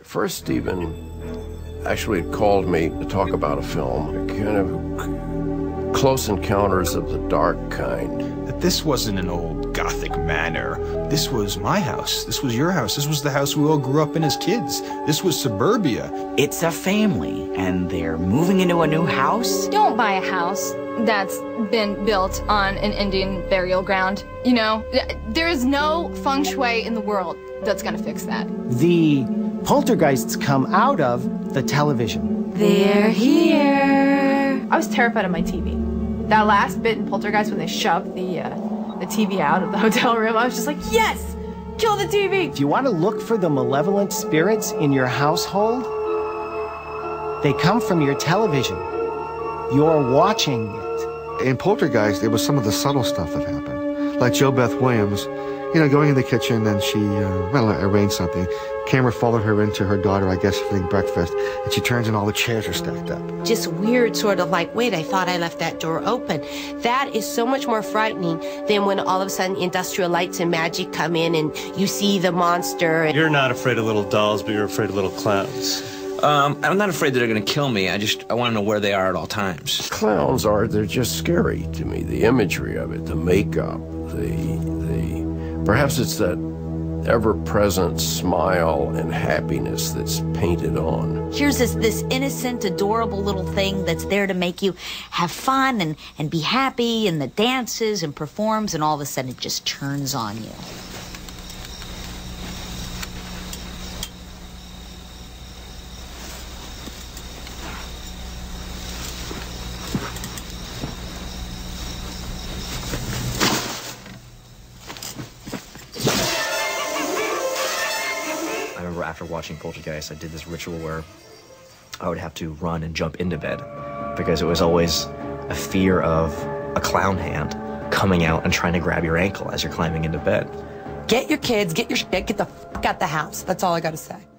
First, Stephen actually called me to talk about a film, kind of Close Encounters of the Dark kind. That this wasn't an old Gothic manor. This was my house. This was your house. This was the house we all grew up in as kids. This was suburbia. It's a family, and they're moving into a new house. Don't buy a house that's been built on an Indian burial ground. You know, there is no feng shui in the world that's gonna fix that. The poltergeists come out of the television. They're here. I was terrified of my TV. That last bit in Poltergeist when they shoved the TV out of the hotel room, I was just like, yes! Kill the TV! If you want to look for the malevolent spirits in your household, they come from your television. You're watching it. In Poltergeist, it was some of the subtle stuff that happened. Like Jo Beth Williams, you know, going in the kitchen and she, arranged something. Camera followed her into her daughter, I guess, for breakfast, and she turns and all the chairs are stacked up. Just weird, sort of like, wait, I thought I left that door open. That is so much more frightening than when all of a sudden industrial lights and magic come in and you see the monster. You're not afraid of little dolls, but you're afraid of little clowns. I'm not afraid that they're gonna kill me. I want to know where they are at all times. Clowns they're just scary to me. The imagery of it, the makeup, perhaps it's that ever-present smile and happiness that's painted on. Here's this innocent, adorable little thing that's there to make you have fun and be happy, and the dances and performs, and all of a sudden it just turns on you. After watching Poltergeist, I did this ritual where I would have to run and jump into bed because it was always a fear of a clown hand coming out and trying to grab your ankle as you're climbing into bed. Get your kids, get your shit, get the fuck out the house. That's all I gotta say.